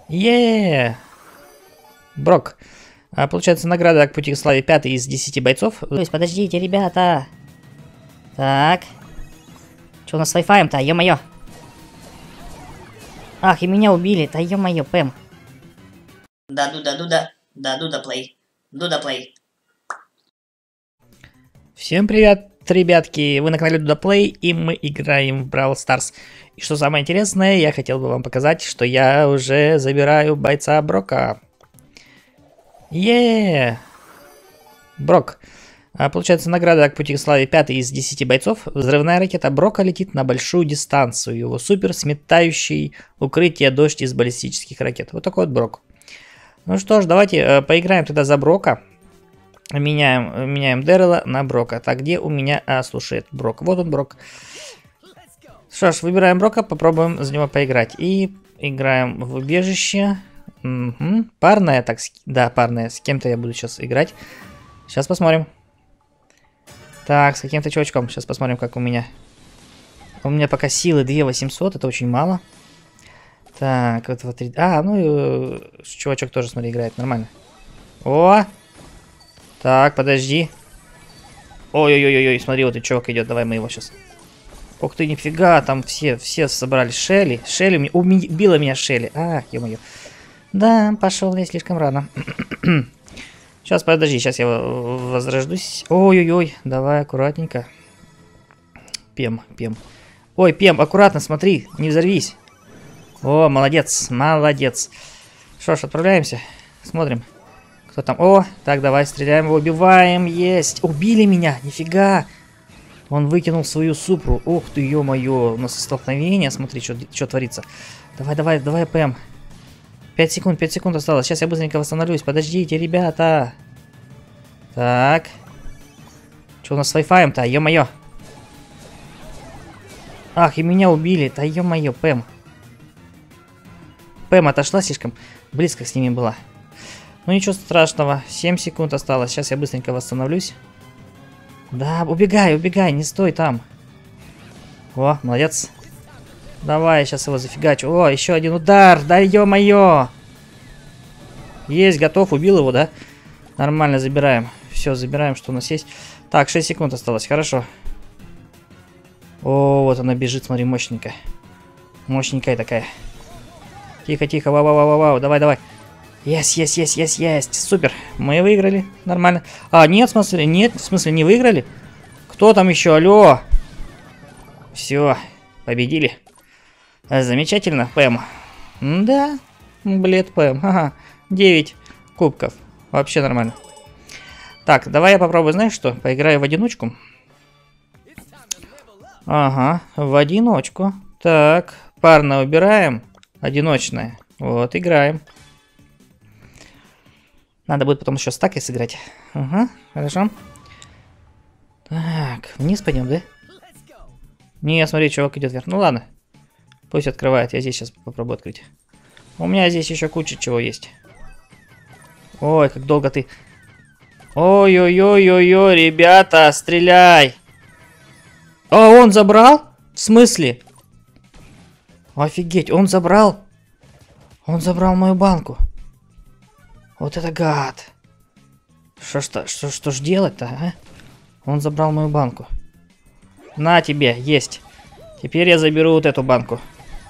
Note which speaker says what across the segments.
Speaker 1: Еее! Брок. Получается, награда к пути к славе 5 из 10 бойцов.
Speaker 2: То есть, подождите, ребята. Так. Что у нас с Wi-Fi-то? Ё-моё. Ах, и меня убили. Да ё-моё, Пэм.
Speaker 3: Да, Дуда, плей. Дуда плей.
Speaker 1: Всем привет, ребятки! Вы на канале Дуда Плей, и мы играем в Brawl Stars. И что самое интересное, я хотел бы вам показать, что я уже забираю бойца Брока. Еее! Брок. Получается, награда к пути к славе 5 из 10 бойцов. Взрывная ракета Брока летит на большую дистанцию. Его супер сметающий укрытие дождь из баллистических ракет. Вот такой вот Брок. Ну что ж, давайте поиграем тогда за Брока. Меняем Дэрила на Брока. Так, где у меня... слушай, это Брок. Вот он, Брок. Что ж, выбираем Брока, попробуем за него поиграть. И играем в убежище. Угу. Парная, так, да, парная. С кем-то я буду сейчас играть. Сейчас посмотрим. Так, с каким-то чувачком. Сейчас посмотрим, как у меня. У меня пока силы 2800, это очень мало. Так, вот 3... ну, чувачок тоже, смотри, играет нормально. О! Так, подожди. Ой-ой-ой-ой, смотри, вот и чувак идет. Давай мы его сейчас. Ух ты, нифига, там все собрались. Шелли убила меня Шелли. Ё-моё. Да, пошел я слишком рано. Сейчас, подожди, сейчас я возрождусь. Ой-ой-ой, давай аккуратненько. Пем. Ой, Пем, аккуратно, смотри, не взорвись. О, молодец. Что ж, отправляемся. Смотрим. Кто там? О, так, давай, стреляем его, убиваем. Есть. Убили меня, нифига. Он выкинул свою супру. Ух ты, ё-моё, у нас столкновение. Смотри, что творится. Давай, Пэм. 5 секунд осталось. Сейчас я быстренько восстановлюсь. Подождите, ребята. Так. Что у нас с Wi-Fi-то? Ё-моё. Ах, и меня убили. Да ё-моё, Пэм. Пэм отошла слишком близко с ними была. Ну ничего страшного. 7 секунд осталось. Сейчас я быстренько восстановлюсь. Да, убегай, не стой там. О, молодец. Давай, я сейчас его зафигачу. О, еще один удар. Да ё-моё. Есть, готов. Убил его, да? Нормально, забираем. Все, забираем, что у нас есть. Так, 6 секунд осталось. Хорошо. О, вот она бежит, смотри, мощненькая. Мощненькая такая. Тихо. Вау. Давай. Есть. Супер. Мы выиграли. Нормально. Нет, в смысле, не выиграли. Кто там еще? Алло. Все, победили. Замечательно, Пэм. Да, блед, Пэм. Ага, 9 кубков. Вообще нормально. Так, давай я попробую, знаешь что? Поиграю в одиночку. Ага, в одиночку. Так, парно убираем. Одиночная. Вот, играем. Надо будет потом еще с такой сыграть. Ага, хорошо. Так, вниз пойдем, да? Не, смотри, чувак идет вверх. Ну ладно. Пусть открывает. Я здесь сейчас попробую открыть. У меня здесь еще куча чего есть. Ой, как долго ты... Ой-ой-ой-ой-ой, ребята, стреляй! Он забрал? В смысле? Офигеть, он забрал? Он забрал мою банку. Вот это гад. Что ж делать-то, а? Он забрал мою банку. На тебе, есть. Теперь я заберу вот эту банку.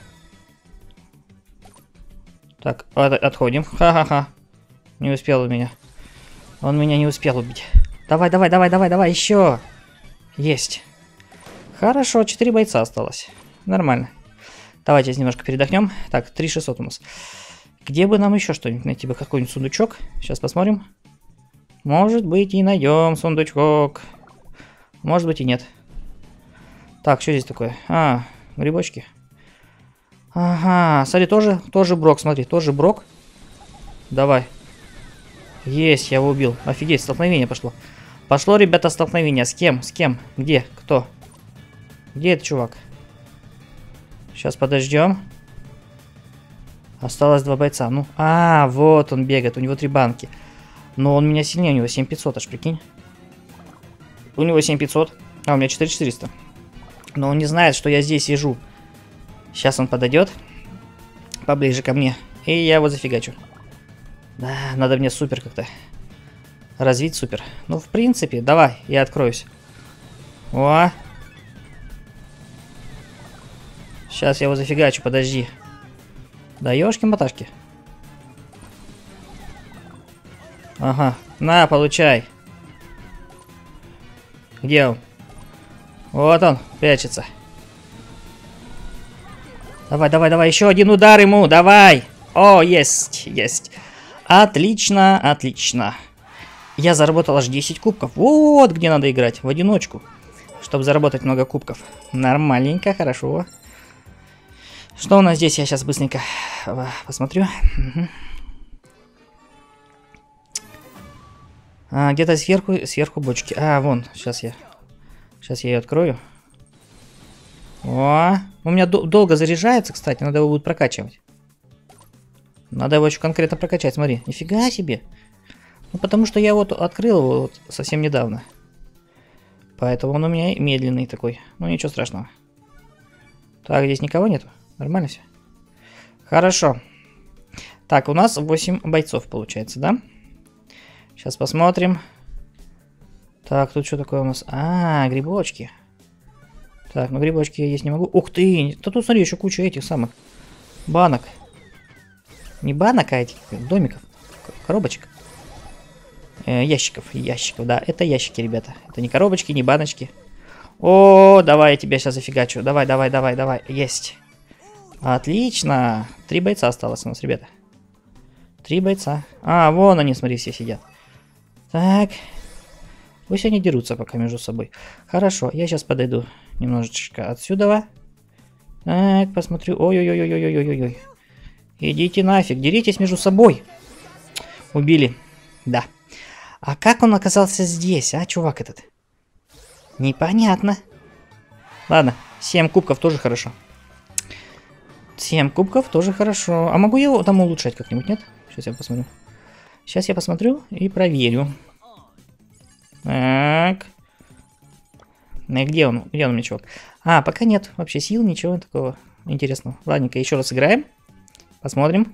Speaker 1: Так, отходим. Ха-ха-ха. Не успел у меня. Он меня не успел убить. Давай, еще. Есть. Хорошо, 4 бойца осталось. Нормально. Давайте немножко передохнем. Так, 3600 у нас. Где бы нам еще что-нибудь найти? Бы какой-нибудь сундучок. Сейчас посмотрим. Может быть и найдем сундучок. Может быть и нет. Так, что здесь такое? Грибочки. Ага, смотри, тоже Брок, смотри, тоже Брок. Давай. Есть, я его убил. Офигеть, столкновение пошло. Пошло, ребята, столкновение. С кем? Где? Кто? Где этот чувак? Сейчас подождем. Осталось 2 бойца. Ну, вот он бегает, у него 3 банки. Но он меня сильнее, у него 7500, аж прикинь. У него 7500, у меня 4400. Но он не знает, что я здесь сижу. Сейчас он подойдет поближе ко мне. И я его зафигачу. Да, надо мне супер как-то развить супер. Ну, в принципе, давай, я откроюсь. О! Сейчас я его зафигачу, подожди. Да ёшки-маташки. Ага, на, получай. Где он? Вот он, прячется. Давай, давай, давай, еще один удар ему, давай. О, есть, есть. Отлично, отлично. Я заработал аж 10 кубков. Вот где надо играть, в одиночку. Чтобы заработать много кубков. Нормальненько, хорошо. Что у нас здесь? Я сейчас быстренько посмотрю. Угу. Где-то сверху бочки. Вон, сейчас я ее открою. О, у меня долго заряжается, кстати, надо его будет прокачивать. Надо его еще конкретно прокачать, смотри. Нифига себе. Ну, потому что я вот открыл его вот совсем недавно. Поэтому он у меня медленный такой. Ну, ничего страшного. Так, здесь никого нету? Нормально все? Хорошо. Так, у нас 8 бойцов получается, да? Сейчас посмотрим. Так, тут что такое у нас? Грибочки. Так, ну грибочки я есть не могу. Ух ты! Да тут, смотри, еще куча этих самых банок. Не банок, а этих домиков. Коробочек. Ящиков, да. Это ящики, ребята. Это не коробочки, не баночки. О, давай я тебя сейчас зафигачу. Давай, давай, давай, давай. Есть. Отлично. 3 бойца осталось у нас, ребята. 3 бойца. Вон они, смотри, все сидят. Так. Пусть они дерутся пока между собой. Хорошо, я сейчас подойду немножечко отсюда. Так, посмотрю. Ой-ой-ой-ой-ой-ой-ой-ой. Идите нафиг, деритесь между собой. Убили. Да. А как он оказался здесь, чувак этот? Непонятно. Ладно, 7 кубков тоже хорошо. 7 кубков тоже хорошо. А могу я его там улучшать как-нибудь, нет? Сейчас я посмотрю. Сейчас я посмотрю и проверю. Так. Где он? Где он, мне чувак? Пока нет вообще сил, ничего такого интересного. Ладненько, еще раз играем. Посмотрим.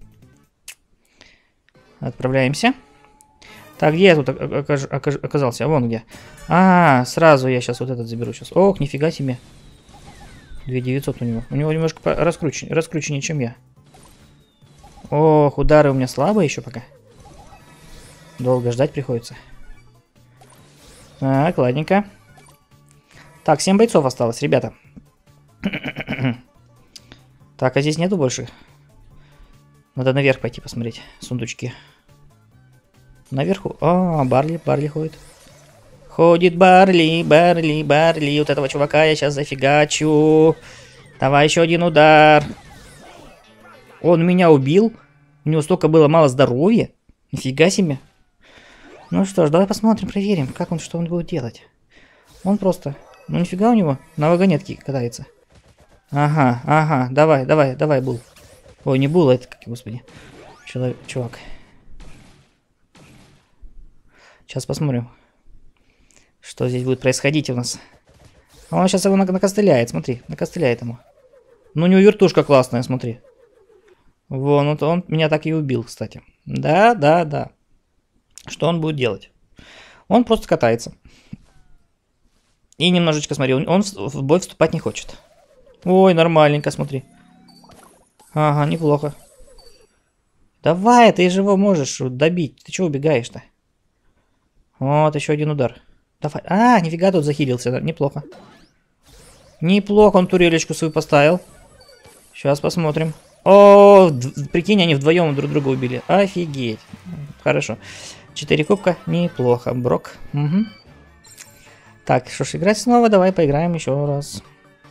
Speaker 1: Отправляемся. Так, где я тут оказался? Вон где. Сразу я сейчас вот этот заберу сейчас. Ох, нифига себе. 2900 у него. У него немножко раскрученнее, чем я. Ох, удары у меня слабые еще пока. Долго ждать приходится. Так, ладненько. Так, 7 бойцов осталось, ребята. Так, а здесь нету больше? Надо наверх пойти посмотреть. Сундучки. Наверху. Барли ходит. Ходит Барли. Вот этого чувака я сейчас зафигачу. Давай еще один удар. Он меня убил. У него столько было мало здоровья. Нифига себе. Ну что ж, давай посмотрим, проверим, что он будет делать. Он просто... Ну нифига у него на вагонетке катается. Ага, давай, Бул. Ой, не Бул, это, господи. Чувак. Сейчас посмотрим, что здесь будет происходить у нас. Он сейчас его накостыляет, смотри, накостыляет ему. Ну у него вертушка классная, смотри. Вон, вот он меня так и убил, кстати. Да. Что он будет делать? Он просто катается. И немножечко, смотри, он в бой вступать не хочет. Ой, нормальненько, смотри. Ага, неплохо. Давай, ты же его можешь добить. Ты чего убегаешь-то? Вот, еще один удар. Давай. Нифига тут захилился. Неплохо. Неплохо он турелечку свою поставил. Сейчас посмотрим. О, прикинь, они вдвоем друг друга убили. Офигеть. Хорошо. 4 кубка. Неплохо. Брок. Угу. Так, что ж, играть снова. Давай поиграем еще раз.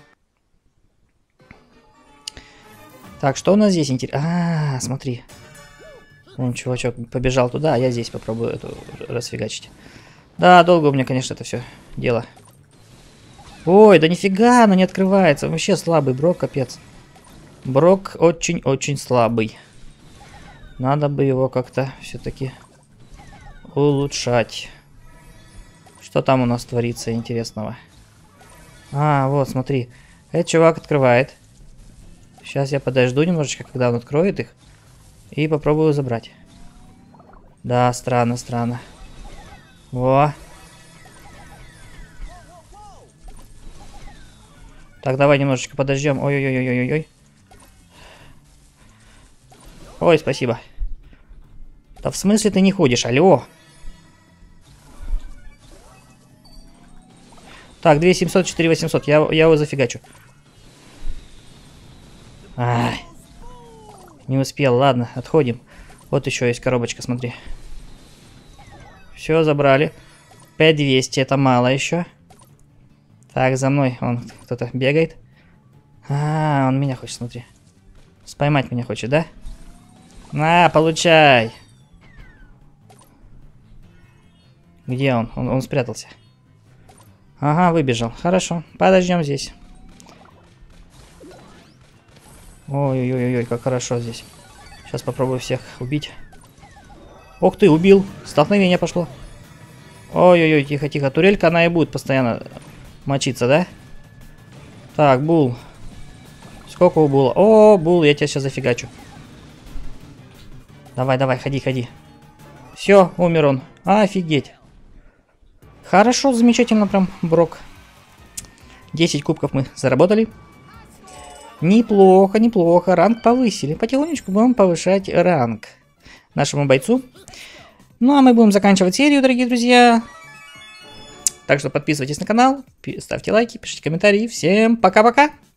Speaker 1: Так, что у нас здесь интересно? Смотри. Вон чувачок побежал туда, а я здесь попробую эту расфигачить. Да, долго у меня, конечно, это все дело. Ой, да нифига, она не открывается. Вообще слабый Брок, капец. Брок очень-очень слабый. Надо бы его как-то все-таки улучшать. Что там у нас творится интересного? Вот, смотри. Этот чувак открывает. Сейчас я подожду немножечко, когда он откроет их. И попробую забрать. Да, странно, странно. Во. Так, давай немножечко подождем. Ой-ой-ой-ой-ой. Ой, спасибо. Да в смысле ты не ходишь? Алло. Так, 2700, 4800. Я его зафигачу. Ай. Не успел. Ладно, отходим. Вот еще есть коробочка, смотри. Все, забрали. 5200, это мало еще. Так, за мной он кто-то бегает. А, он меня хочет, смотри. Споймать меня хочет, да? На, получай. Где он? Он спрятался. Ага, выбежал. Хорошо, подождем здесь. Ой-ой-ой, как хорошо здесь. Сейчас попробую всех убить. Ох ты, убил. Столкновение пошло. Ой-ой-ой, тихо-тихо. Турелька, она и будет постоянно мочиться, да? Так, Бул. Сколько у Була? О, Бул, я тебя сейчас зафигачу. Давай, давай, ходи, ходи. Все, умер он. Офигеть. Хорошо, замечательно прям, Брок. 10 кубков мы заработали. Неплохо, неплохо. Ранг повысили. Потихонечку будем повышать ранг нашему бойцу. Ну, а мы будем заканчивать серию, дорогие друзья. Так что подписывайтесь на канал, ставьте лайки, пишите комментарии. Всем пока-пока!